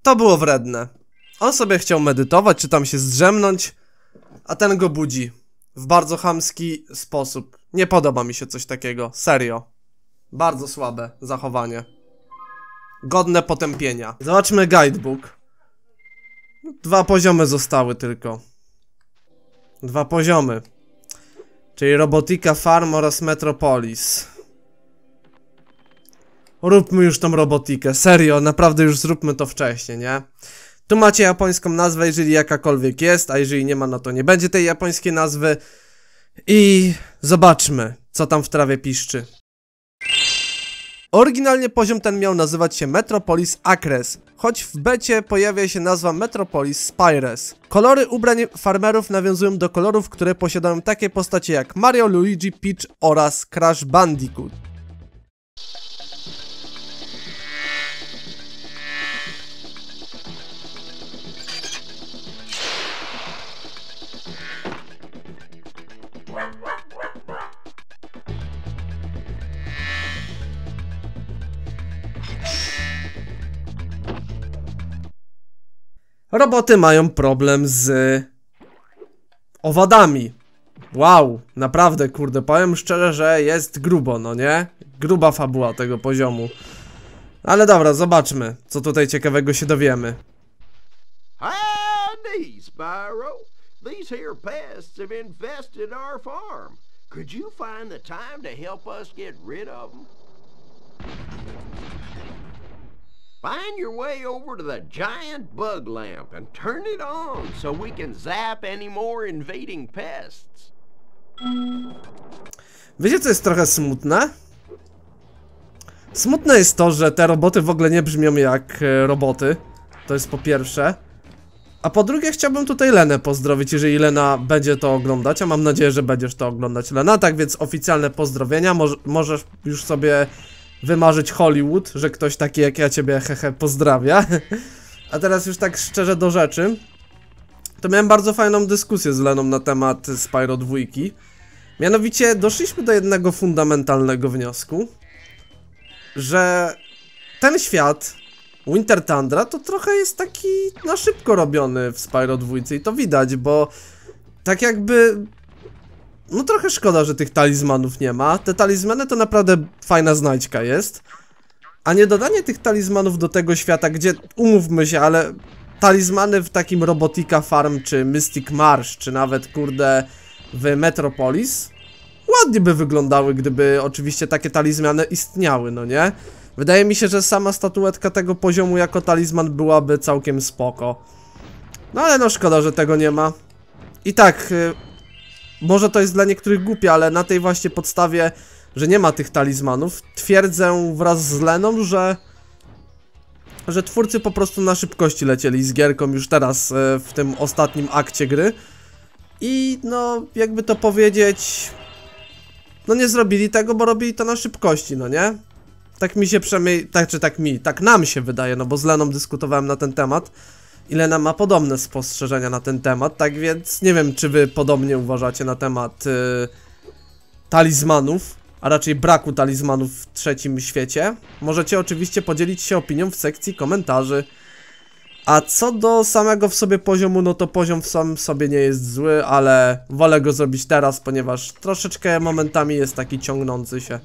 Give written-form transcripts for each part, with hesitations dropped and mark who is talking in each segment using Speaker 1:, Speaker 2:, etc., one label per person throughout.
Speaker 1: To było wredne. On sobie chciał medytować, czy tam się zdrzemnąć, a ten go budzi. W bardzo chamski sposób. Nie podoba mi się coś takiego. Serio. Bardzo słabe zachowanie. Godne potępienia. Zobaczmy guidebook. 2 poziomy zostały tylko. 2 poziomy. Czyli Robotika Farm oraz Metropolis. Róbmy już tą robotikę. Serio, naprawdę już zróbmy to wcześniej, nie? Tu macie japońską nazwę, jeżeli jakakolwiek jest, a jeżeli nie ma, no to nie będzie tej japońskiej nazwy. I zobaczmy, co tam w trawie piszczy. Oryginalnie poziom ten miał nazywać się Metropolis Acres, choć w becie pojawia się nazwa Metropolis Spires. Kolory ubrań farmerów nawiązują do kolorów, które posiadają takie postacie jak Mario, Luigi, Peach oraz Crash Bandicoot. Roboty mają problem z owadami. Wow, naprawdę, kurde, powiem szczerze, że jest grubo, no nie? Gruba fabuła tego poziomu. Ale dobra, zobaczmy, co tutaj ciekawego się dowiemy.
Speaker 2: Howdy, Spyro. These here pests have infested our farm. Could you find the time to help us get rid of them? Find your way over to the giant bug lamp and turn it on so we can zap any more invading pests.
Speaker 1: Wiecie, co jest trochę smutne? Smutne jest to, że te roboty w ogóle nie brzmią jak roboty. To jest po pierwsze. A po drugie chciałbym tutaj Lenę pozdrowić, jeżeli Lena będzie to oglądać, a mam nadzieję, że będziesz to oglądać, Lena. Tak więc oficjalne pozdrowienia, możesz już sobie wymarzyć Hollywood, że ktoś taki jak ja ciebie hehe pozdrawia. A teraz już tak szczerze do rzeczy, to miałem bardzo fajną dyskusję z Leną na temat Spyro 2. Mianowicie doszliśmy do jednego fundamentalnego wniosku, że ten świat Winter Tundra to trochę jest taki na szybko robiony w Spyro 2 i to widać, bo tak jakby... No trochę szkoda, że tych talizmanów nie ma. Te talizmany to naprawdę fajna znajdźka jest. A nie dodanie tych talizmanów do tego świata, gdzie, umówmy się, ale talizmany w takim Robotika Farm, czy Mystic Marsh, czy nawet, kurde, w Metropolis ładnie by wyglądały, gdyby oczywiście takie talizmany istniały, no nie? Wydaje mi się, że sama statuetka tego poziomu jako talizman byłaby całkiem spoko. No ale no szkoda, że tego nie ma. I tak... Może to jest dla niektórych głupie, ale na tej właśnie podstawie, że nie ma tych talizmanów, twierdzę wraz z Leną, że twórcy po prostu na szybkości lecieli z gierką już teraz w tym ostatnim akcie gry. I no, jakby to powiedzieć, no nie zrobili tego, bo robili to na szybkości, no nie? Tak mi się przynajmniej, tak nam się wydaje, no bo z Leną dyskutowałem na ten temat. I Lena ma podobne spostrzeżenia na ten temat, tak więc nie wiem, czy wy podobnie uważacie na temat talizmanów, a raczej braku talizmanów w trzecim świecie. Możecie oczywiście podzielić się opinią w sekcji komentarzy. A co do samego w sobie poziomu, no to poziom w samym sobie nie jest zły, ale wolę go zrobić teraz, ponieważ troszeczkę momentami jest taki ciągnący się.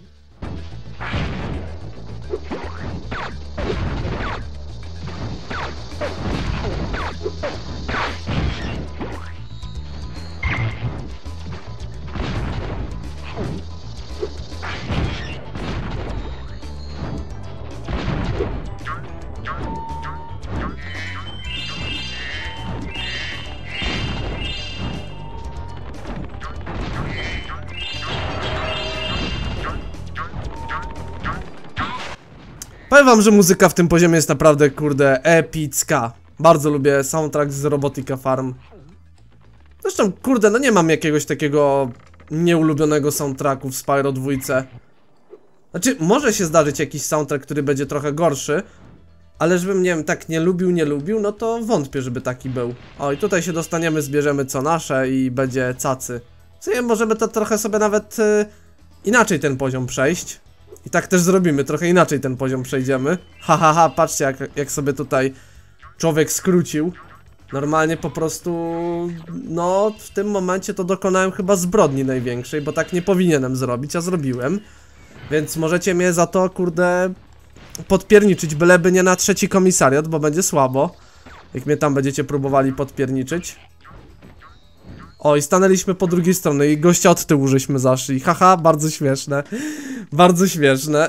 Speaker 1: Powiem wam, że muzyka w tym poziomie jest naprawdę, kurde, epicka. Bardzo lubię soundtrack z Robotika Farm. Zresztą, kurde, no nie mam jakiegoś takiego nieulubionego soundtracku w Spyro 2. Znaczy, może się zdarzyć jakiś soundtrack, który będzie trochę gorszy, ale żebym, nie wiem, tak nie lubił, no to wątpię, żeby taki był. O, i tutaj się dostaniemy, zbierzemy co nasze i będzie cacy. Co nie, możemy to trochę sobie nawet inaczej ten poziom przejść. I tak też zrobimy, trochę inaczej ten poziom przejdziemy. Ha, patrzcie jak sobie tutaj człowiek skrócił. Normalnie po prostu, no w tym momencie to dokonałem chyba zbrodni największej, bo tak nie powinienem zrobić, a zrobiłem. Więc możecie mnie za to, kurde, podpierniczyć, byleby nie na 3. komisariat, bo będzie słabo. Jak mnie tam będziecie próbowali podpierniczyć. O, i stanęliśmy po drugiej stronie i gościa od tyłu żeśmy zaszli. Haha, bardzo śmieszne. Bardzo śmieszne.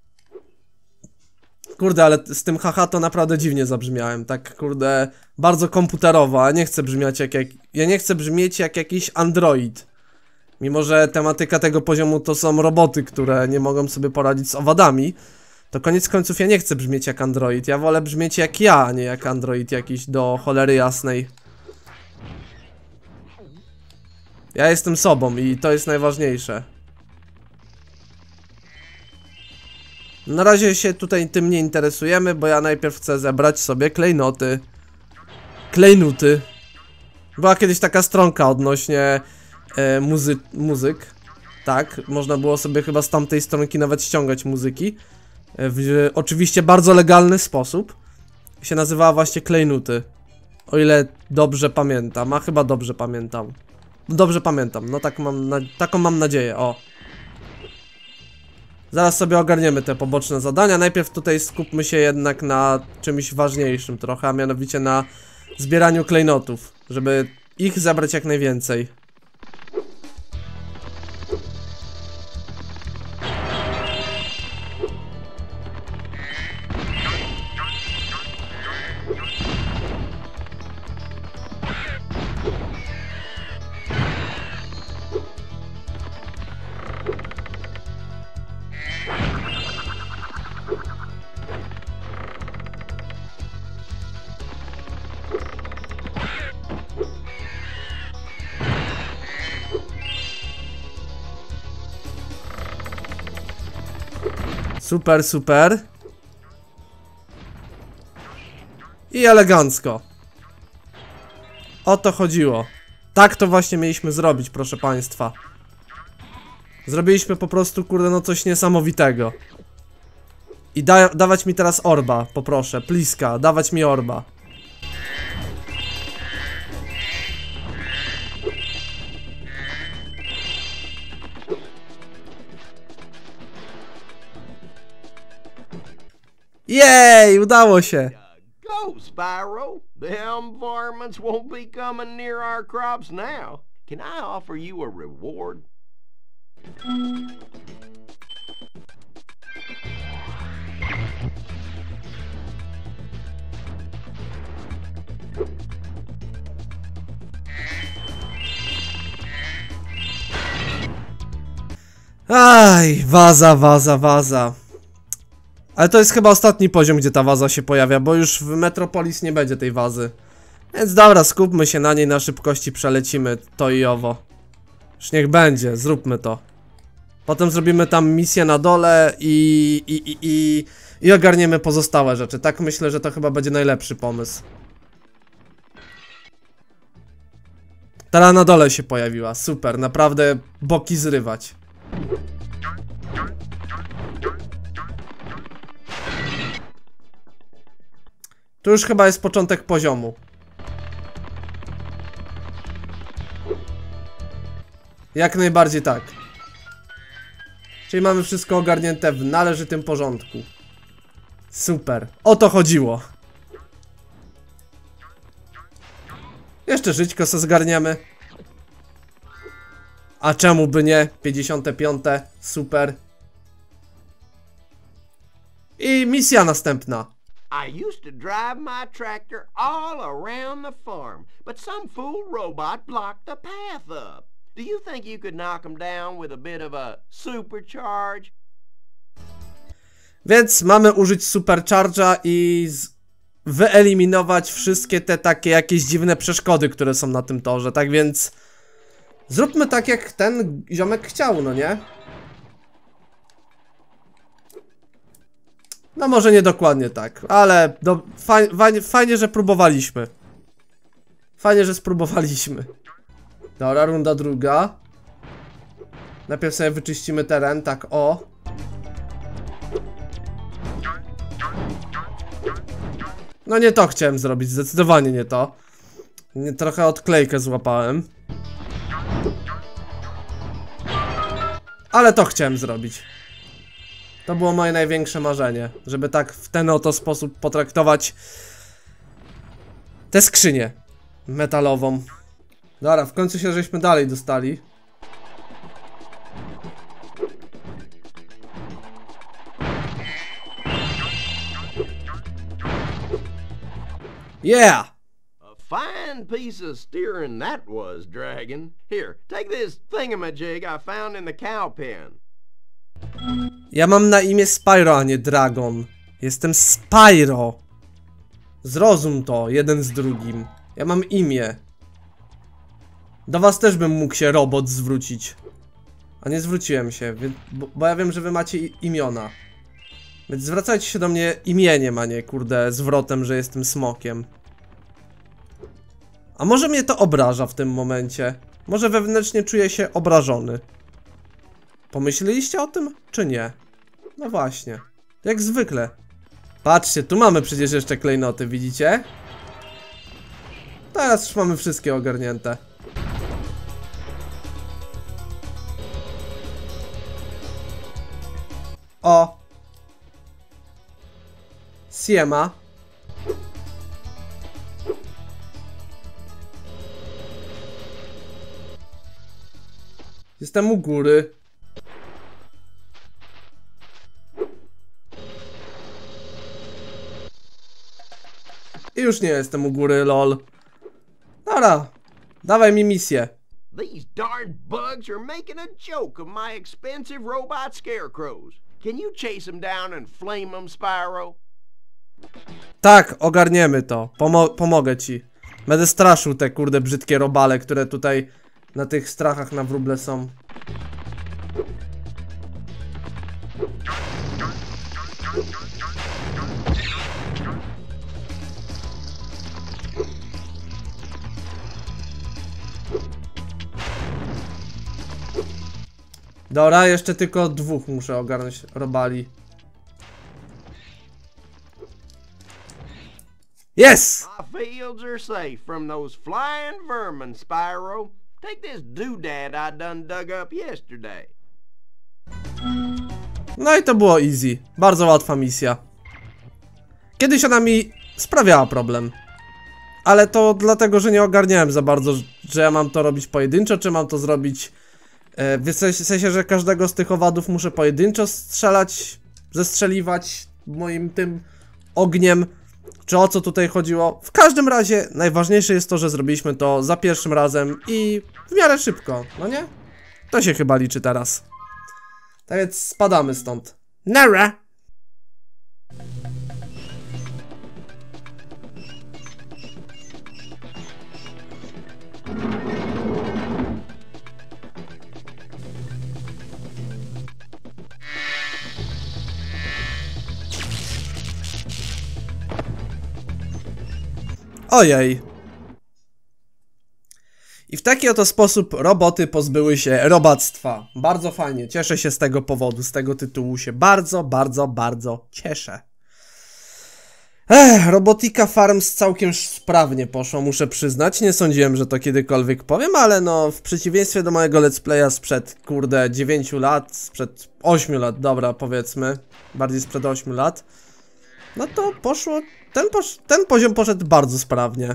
Speaker 1: Kurde, ale z tym haha to naprawdę dziwnie zabrzmiałem. Tak, kurde, bardzo komputerowo, a nie chcę brzmieć ja nie chcę brzmieć jak jakiś android. Mimo że tematyka tego poziomu to są roboty, które nie mogą sobie poradzić z owadami, to koniec końców ja nie chcę brzmieć jak android. Ja wolę brzmieć jak ja, a nie jak android jakiś do cholery jasnej. Ja jestem sobą i to jest najważniejsze. Na razie się tutaj tym nie interesujemy, bo ja najpierw chcę zebrać sobie klejnoty. Klejnuty. Była kiedyś taka stronka odnośnie muzyk. Tak, można było sobie chyba z tamtej stronki nawet ściągać muzyki. W oczywiście bardzo legalny sposób. Się nazywała właśnie klejnuty. O ile dobrze pamiętam, a chyba dobrze pamiętam. Dobrze pamiętam, no tak taką mam nadzieję, o. Zaraz sobie ogarniemy te poboczne zadania. Najpierw tutaj skupmy się jednak na czymś ważniejszym trochę, a mianowicie na zbieraniu klejnotów, żeby ich zebrać jak najwięcej. Super, super. I elegancko. O to chodziło. Tak to właśnie mieliśmy zrobić, proszę państwa. Zrobiliśmy po prostu, kurde, no coś niesamowitego. I dawać mi teraz orba, poproszę, pliska, dawać mi orba. Jej, udało się.
Speaker 2: Go, Spyro. Them varmints won't be coming near our crops now. Can I offer you a reward?
Speaker 1: Aj, waza. Ale to jest chyba ostatni poziom, gdzie ta waza się pojawia, bo już w Metropolis nie będzie tej wazy. Więc dobra, skupmy się na niej, na szybkości przelecimy to i owo. Już niech będzie, zróbmy to. Potem zrobimy tam misję na dole i ogarniemy pozostałe rzeczy. Tak myślę, że to chyba będzie najlepszy pomysł. Ta na dole się pojawiła, super, naprawdę boki zrywać. Tu już chyba jest początek poziomu. Jak najbardziej tak. Czyli mamy wszystko ogarnięte w należytym porządku. Super. O to chodziło. Jeszcze żyćko se zgarniemy. A czemu by nie? 55. Super. I misja następna.
Speaker 2: I used to drive my tractor all around the farm, but some fool robot blocked the path up. Do you think you could knock him down with a bit of a supercharge?
Speaker 1: Więc mamy użyć supercharge'a i wyeliminować wszystkie te takie jakieś dziwne przeszkody, które są na tym torze. Tak więc zróbmy tak, jak ten ziomek chciał, no nie? No może nie dokładnie tak, ale fajnie, że próbowaliśmy. Fajnie, że spróbowaliśmy. Dobra, runda druga. Najpierw sobie wyczyścimy teren, tak o. No nie to chciałem zrobić, zdecydowanie nie to. Trochę odklejkę złapałem. Ale to chciałem zrobić. To było moje największe marzenie, żeby tak w ten oto sposób potraktować tę skrzynię metalową. Dobra, w końcu się żeśmy dalej dostali. Yeah!
Speaker 2: A fine piece of steering that was, Dragon. Here, take this thingamajig I found in the cow pen.
Speaker 1: Ja mam na imię Spyro, a nie Dragon. Jestem Spyro. Zrozum to, jeden z drugim. Ja mam imię. Do was też bym mógł się robot zwrócić. A nie zwróciłem się, bo ja wiem, że wy macie imiona. Więc zwracajcie się do mnie imieniem, a nie kurde zwrotem, że jestem smokiem. A może mnie to obraża w tym momencie? Może wewnętrznie czuję się obrażony. Pomyśleliście o tym, czy nie? No właśnie, jak zwykle. Patrzcie, tu mamy przecież jeszcze klejnoty, widzicie? Teraz już mamy wszystkie ogarnięte. O! Siema. Jestem u góry. I już nie jestem u góry, lol. Dobra, dawaj mi misję.
Speaker 2: These darn bugs are making a joke of my expensive robot scarecrows. Can you chase them down and flame them, Spyro?
Speaker 1: Tak, ogarniemy to. Pomogę ci. Będę straszył te kurde brzydkie robale, które tutaj na tych strachach na wróble są. Dobra, jeszcze tylko dwóch muszę ogarnąć robali. Yes!
Speaker 2: My fields are safe from those flying vermin, Spyro. Take this doodad I done dug up yesterday.
Speaker 1: No i to było easy. Bardzo łatwa misja. Kiedyś ona mi sprawiała problem. Ale to dlatego, że nie ogarniałem za bardzo, że ja mam to robić pojedynczo, czy mam to zrobić... W sensie, że każdego z tych owadów muszę pojedynczo strzelać, zestrzeliwać moim tym ogniem, czy o co tutaj chodziło. W każdym razie najważniejsze jest to, że zrobiliśmy to za pierwszym razem i w miarę szybko, no nie? To się chyba liczy teraz. Tak więc spadamy stąd. Nara! Ojej. I w taki oto sposób roboty pozbyły się robactwa. Bardzo fajnie, cieszę się z tego powodu, z tego tytułu się bardzo cieszę. Robotika Farms całkiem sprawnie poszło, muszę przyznać. Nie sądziłem, że to kiedykolwiek powiem, ale no w przeciwieństwie do mojego let's playa sprzed, kurde, 9 lat, sprzed 8 lat, dobra, powiedzmy, bardziej sprzed 8 lat, no to poszło, ten poziom poszedł bardzo sprawnie.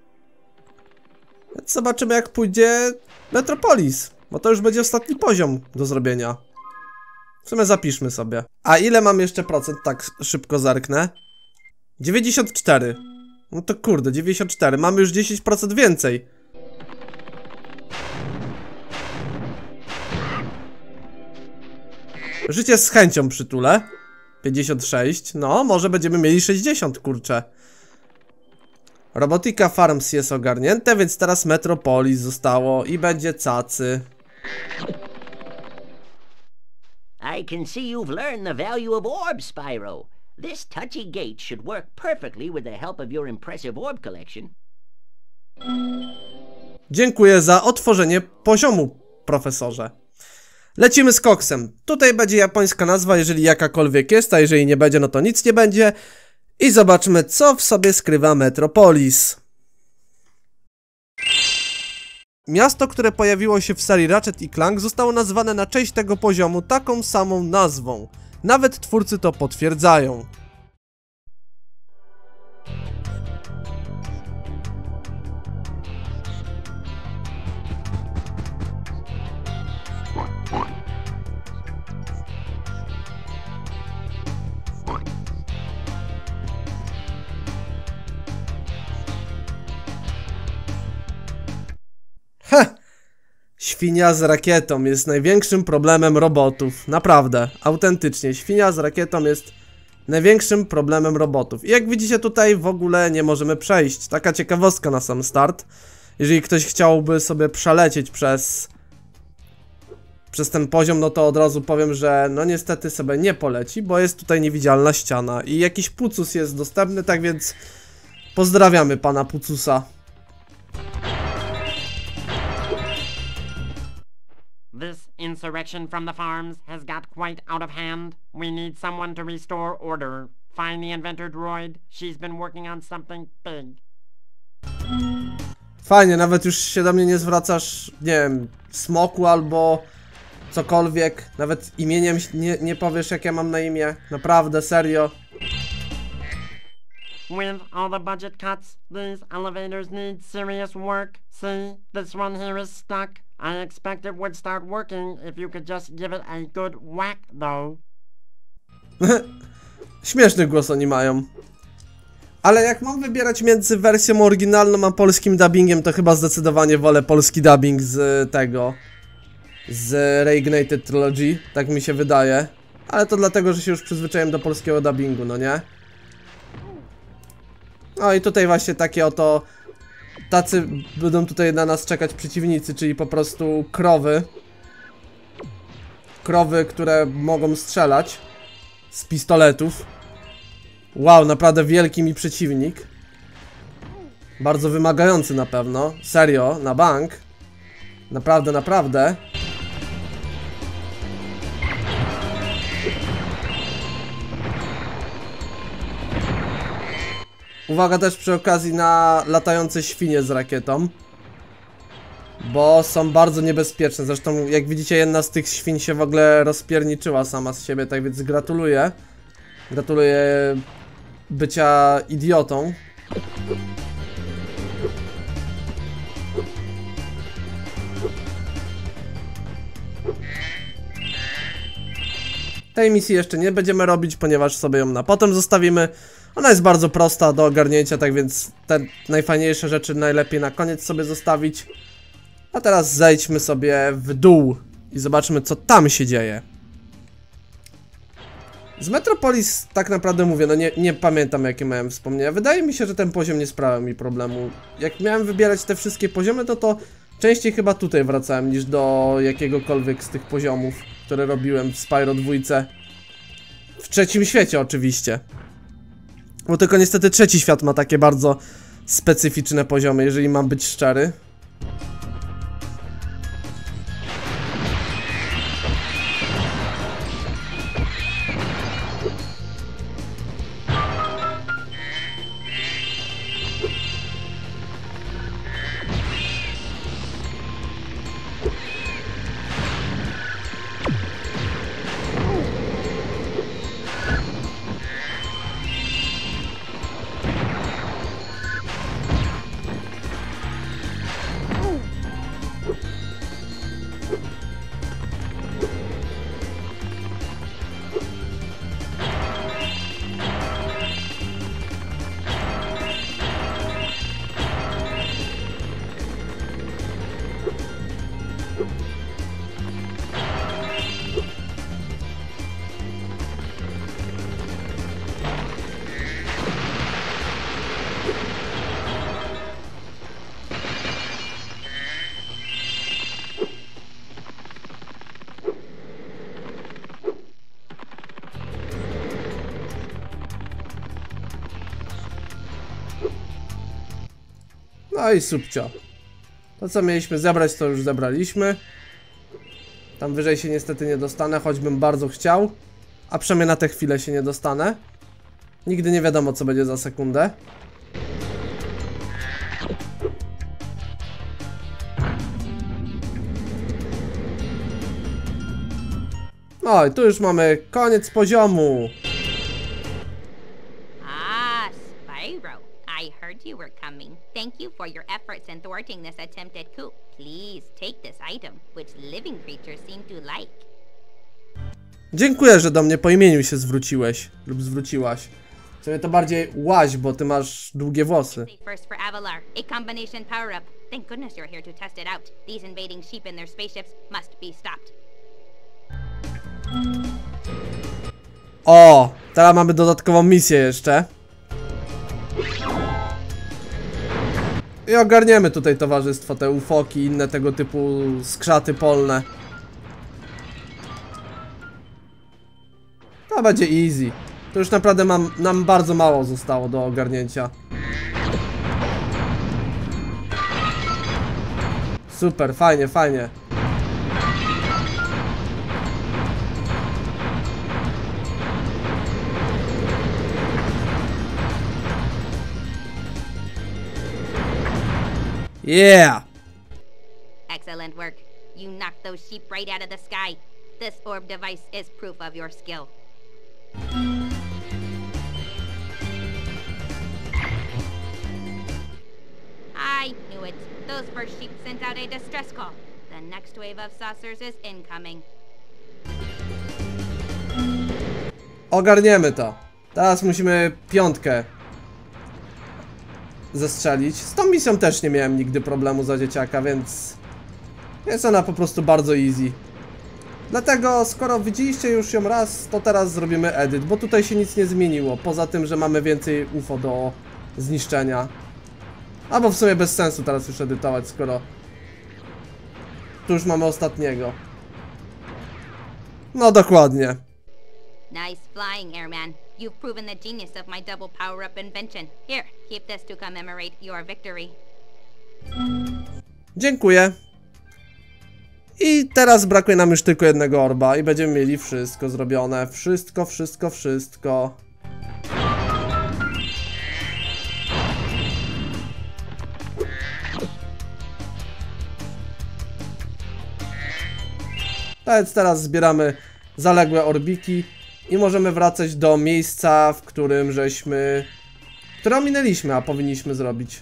Speaker 1: Więc zobaczymy, jak pójdzie Metropolis, bo to już będzie ostatni poziom do zrobienia. W sumie zapiszmy sobie. A ile mam jeszcze procent? Tak szybko zerknę. 94. No to kurde, 94. Mamy już 10% więcej. Życie z chęcią przytulę. 56. No, może będziemy mieli 60, kurczę. Robotika Farms jest ogarnięte, więc teraz Metropolis zostało i będzie cacy.
Speaker 3: I can see you've learned the value of orbs, Spyro. This touchy gate should work perfectly with the help of your impressive orb collection.
Speaker 1: Dziękuję za otworzenie poziomu, profesorze. Lecimy z koksem. Tutaj będzie japońska nazwa, jeżeli jakakolwiek jest, a jeżeli nie będzie, no to nic nie będzie. I zobaczmy, co w sobie skrywa Metropolis. Miasto, które pojawiło się w serii Ratchet & Clank, zostało nazwane na cześć tego poziomu taką samą nazwą. Nawet twórcy to potwierdzają. Świnia z rakietą jest największym problemem robotów. Naprawdę, autentycznie. Świnia z rakietą jest największym problemem robotów. I jak widzicie, tutaj w ogóle nie możemy przejść. Taka ciekawostka na sam start. Jeżeli ktoś chciałby sobie przelecieć przez ten poziom, no to od razu powiem, że no niestety sobie nie poleci, bo jest tutaj niewidzialna ściana. I jakiś pucus jest dostępny, tak więc pozdrawiamy pana pucusa.
Speaker 4: This insurrection from the farms has got quite out of hand. We need someone to restore order. Find the inventor droid. She's been working on something big.
Speaker 1: Fajnie, nawet już się do mnie nie zwracasz, nie wiem, smoku albo cokolwiek. Nawet imieniem nie powiesz, jak ja mam na imię. Naprawdę, serio.
Speaker 4: With all the budget cuts, these elevators need serious work. See, this one here is stuck. I expect it would start working if you could just give it a good whack, though.
Speaker 1: Śmieszny głos oni mają. Ale jak mam wybierać między wersją oryginalną a polskim dubbingiem, to chyba zdecydowanie wolę polski dubbing z tego. Z Reignited Trilogy, tak mi się wydaje. Ale to dlatego, że się już przyzwyczaiłem do polskiego dubbingu, no nie? No i tutaj właśnie takie oto... Tacy będą tutaj na nas czekać przeciwnicy, czyli po prostu krowy. Krowy, które mogą strzelać z pistoletów. Wow, naprawdę wielki mi przeciwnik. Bardzo wymagający na pewno. Serio, na bank. Naprawdę, naprawdę. Uwaga też przy okazji na latające świnie z rakietą, bo są bardzo niebezpieczne. Zresztą jak widzicie, jedna z tych świń się w ogóle rozpierniczyła sama z siebie, tak więc gratuluję. Gratuluję bycia idiotą. Tej misji jeszcze nie będziemy robić, ponieważ sobie ją na potem zostawimy. Ona jest bardzo prosta do ogarnięcia, tak więc te najfajniejsze rzeczy najlepiej na koniec sobie zostawić. A teraz zejdźmy sobie w dół i zobaczmy, co tam się dzieje. Z Metropolis tak naprawdę mówię, no nie pamiętam, jakie miałem wspomnienia. Wydaje mi się, że ten poziom nie sprawiał mi problemu. Jak miałem wybierać te wszystkie poziomy, to częściej chyba tutaj wracałem niż do jakiegokolwiek z tych poziomów, które robiłem w Spyro 2. W trzecim świecie oczywiście. Bo tylko niestety trzeci świat ma takie bardzo specyficzne poziomy, jeżeli mam być szczery. No i subcio. To co mieliśmy zebrać, to już zebraliśmy. Tam wyżej się niestety nie dostanę, choćbym bardzo chciał. A przynajmniej na tę chwilę się nie dostanę. Nigdy nie wiadomo, co będzie za sekundę. No i tu już mamy koniec poziomu.
Speaker 5: Ah, Spyro. I heard you were coming. Thank you for your efforts in thwarting this attempted coup. Please take this item, which living creatures seem to like.
Speaker 1: Dziękuję, że do mnie po imieniu się zwróciłeś lub zwróciłaś. W sumie to bardziej łaś, bo ty masz długie włosy.
Speaker 5: First for Avalar, a combination power-up. Thank goodness you're here to test it out. These invading sheep and their spaceships must be stopped.
Speaker 1: O, teraz mamy dodatkową misję jeszcze. I ogarniemy tutaj towarzystwo, te ufoki i inne tego typu skrzaty polne. To będzie easy. To już naprawdę nam bardzo mało zostało do ogarnięcia. Super, fajnie, fajnie. Yeah!
Speaker 5: Excellent work. You knocked those sheep right out of the sky. This orb device is proof of your skill. I knew it. Those first sheep sent out a distress call. The next wave of saucers is incoming.
Speaker 1: Ogarniemy to. Teraz musimy piątkę zestrzelić. Z tą misją też nie miałem nigdy problemu za dzieciaka, więc jest ona po prostu bardzo easy. Dlatego, skoro widzieliście już ją raz, to teraz zrobimy edit, bo tutaj się nic nie zmieniło. Poza tym, że mamy więcej UFO do zniszczenia. Albo w sumie bez sensu teraz już edytować, skoro tu już mamy ostatniego. No dokładnie.
Speaker 5: Nice flying, Airman. You've proven the genius of my double power-up invention. Here, keep this to commemorate your victory.
Speaker 1: Dziękuję. I teraz brakuje nam już tylko jednego orba i będziemy mieli wszystko zrobione. Wszystko, wszystko, wszystko. Więc teraz zbieramy zaległe orbiki i możemy wracać do miejsca, w którym które ominęliśmy, a powinniśmy zrobić.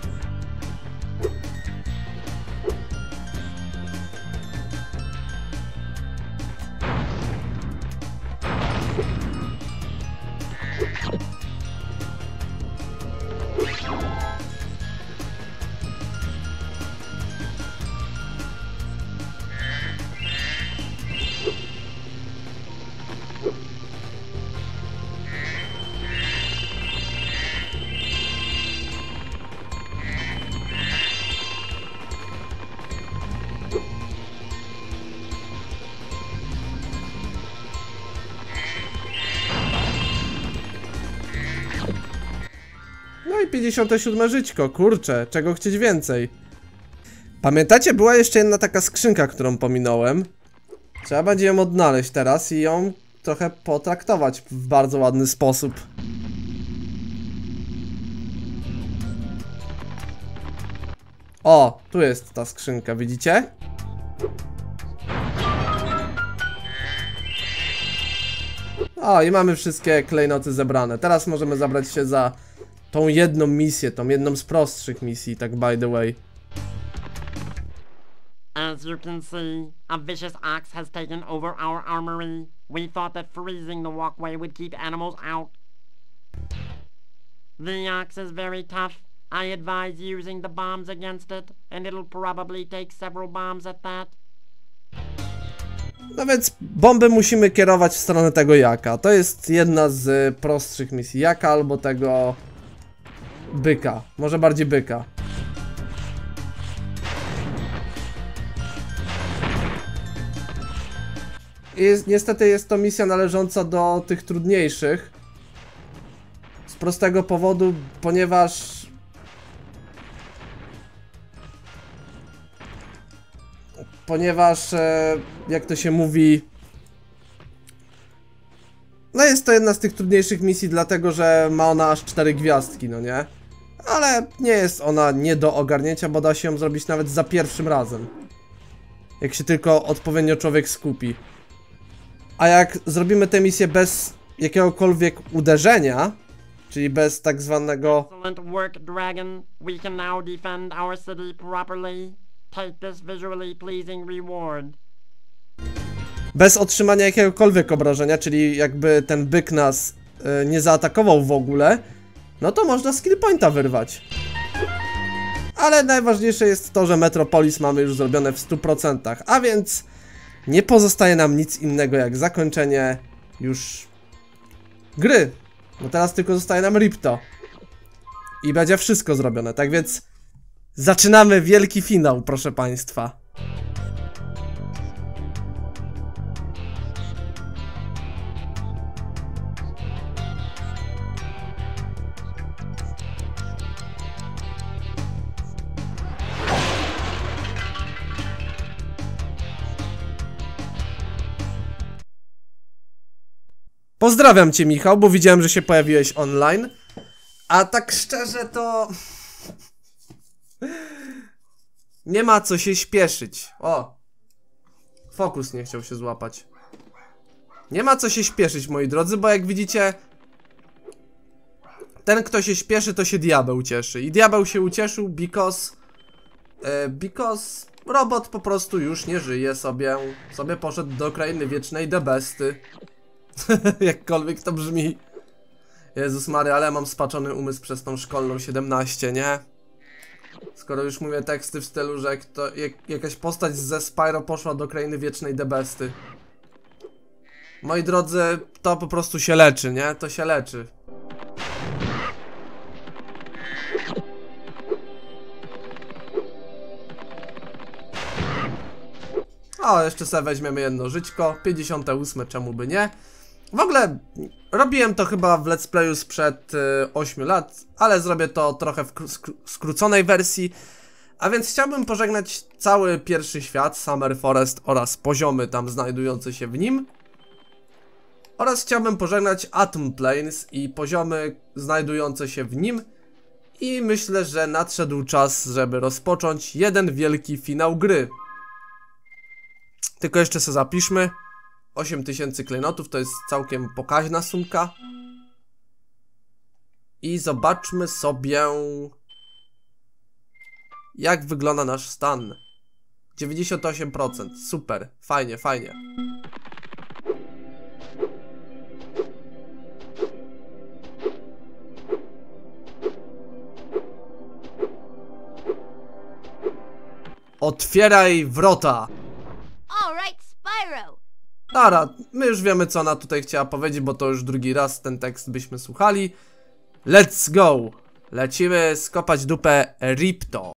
Speaker 1: No i 57 żyćko, kurczę, czego chcieć więcej. Pamiętacie, była jeszcze jedna taka skrzynka, którą pominąłem. Trzeba będzie ją odnaleźć teraz i ją trochę potraktować w bardzo ładny sposób. O, tu jest ta skrzynka, widzicie? O, i mamy wszystkie klejnoty zebrane. Teraz możemy zabrać się za tą jedną misję, tą jedną z prostszych misji, tak by the way.
Speaker 4: As you can see, a vicious ox has taken over our armory. We thought that freezing the walkway would keep animals out. The ox is very tough. I advise using the bombs against it, and it'll probably take several bombs at that.
Speaker 1: No więc bomby musimy kierować w stronę tego jaka. To jest jedna z prostszych misji. Jaka albo tego byka. Może bardziej byka. Niestety jest to misja należąca do tych trudniejszych. Z prostego powodu, ponieważ jak to się mówi, No jest to jedna z tych trudniejszych misji, dlatego że ma ona aż 4 gwiazdki, no nie? Ale nie jest ona nie do ogarnięcia, bo da się ją zrobić nawet za pierwszym razem. Jak się tylko odpowiednio człowiek skupi. A jak zrobimy tę misję bez jakiegokolwiek uderzenia, czyli bez tak zwanego...
Speaker 4: Excellent work, Dragon. We can now defend our city properly. Take this visually pleasing reward.
Speaker 1: Bez otrzymania jakiegokolwiek obrażenia, czyli jakby ten byk nas nie zaatakował w ogóle, no to można skill pointa wyrwać. Ale najważniejsze jest to, że Metropolis mamy już zrobione w 100%, a więc nie pozostaje nam nic innego jak zakończenie już gry. Bo teraz tylko zostaje nam Ripto. I będzie wszystko zrobione, tak więc zaczynamy wielki finał, proszę państwa. Pozdrawiam cię, Michał, bo widziałem, że się pojawiłeś online. A tak szczerze to... nie ma co się śpieszyć. O! Fokus nie chciał się złapać. Nie ma co się śpieszyć, moi drodzy, bo jak widzicie... ten, kto się śpieszy, to się diabeł cieszy. I diabeł się ucieszył, because robot po prostu już nie żyje sobie. Sobie poszedł do krainy wiecznej Debesty. Jakkolwiek to brzmi. Jezus Maria, ale mam spaczony umysł przez tą szkolną 17, nie? Skoro już mówię teksty w stylu, że jakaś postać ze Spyro poszła do krainy wiecznej Debesty. Moi drodzy, to po prostu się leczy, nie? To się leczy. O, jeszcze sobie weźmiemy jedno żyćko. 58, czemu by nie? W ogóle robiłem to chyba w let's playu sprzed 8 lat, ale zrobię to trochę w skróconej wersji. A więc chciałbym pożegnać cały pierwszy świat, Summer Forest oraz poziomy tam znajdujące się w nim. Oraz chciałbym pożegnać Atom Plains i poziomy znajdujące się w nim. I myślę, że nadszedł czas, żeby rozpocząć jeden wielki finał gry. Tylko jeszcze sobie zapiszmy. 8000 klejnotów to jest całkiem pokaźna sumka. I zobaczmy sobie, jak wygląda nasz stan. 98%, super, fajnie, fajnie. Otwieraj wrota!
Speaker 5: All right, Spyro.
Speaker 1: Dobra, my już wiemy, co ona tutaj chciała powiedzieć, bo to już drugi raz ten tekst byśmy słuchali. Let's go! Lecimy skopać dupę Ripto.